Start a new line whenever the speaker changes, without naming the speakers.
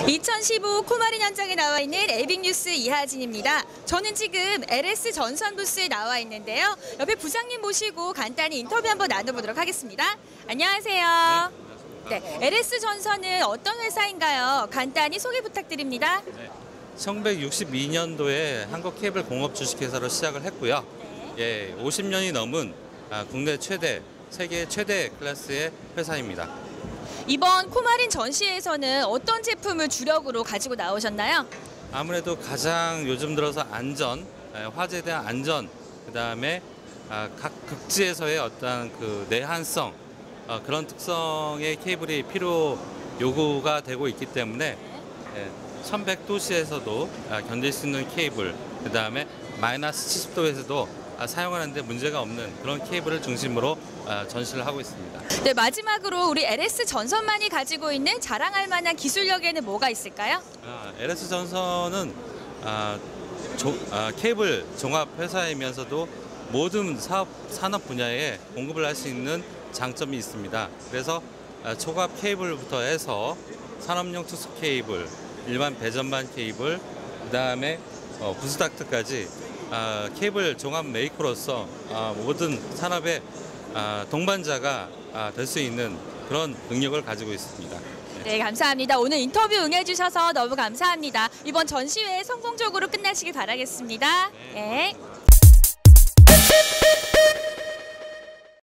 2015 코마린 현장에 나와 있는 에빅뉴스 이하진입니다. 저는 지금 LS 전선 부스에 나와 있는데요. 옆에 부장님 모시고 간단히 인터뷰 한번 나눠보도록 하겠습니다. 안녕하세요. 네, LS 전선은 어떤 회사인가요? 간단히 소개 부탁드립니다.
네, 1962년도에 한국 케이블 공업 주식회사로 시작을 했고요. 예, 50년이 넘은 국내 최대, 세계 최대 클래스의 회사입니다.
이번 코마린 전시회에서는 어떤 제품을 주력으로 가지고 나오셨나요?
아무래도 가장 요즘 들어서 안전, 화재에 대한 안전, 그다음에 각 극지에서의 어떤 그 내한성, 그런 특성의 케이블이 필요 요구가 되고 있기 때문에 1100도씨에서도 견딜 수 있는 케이블, 그다음에 마이너스 70도에서도 사용하는데 문제가 없는 그런 케이블을 중심으로 전시를 하고 있습니다.
네, 마지막으로 우리 LS 전선만이 가지고 있는 자랑할 만한 기술력에는 뭐가 있을까요?
LS 전선은 케이블 종합 회사이면서도 모든 산업 분야에 공급을 할 수 있는 장점이 있습니다. 그래서 초갑 케이블부터 해서 산업용 특수 케이블, 일반 배전반 케이블, 그다음에 부스닥트까지 케이블 종합 메이커로서 모든 산업의 동반자가 될 수 있는 그런 능력을 가지고 있습니다.
네, 감사합니다. 오늘 인터뷰 응해주셔서 너무 감사합니다. 이번 전시회 성공적으로 끝나시길 바라겠습니다. 네.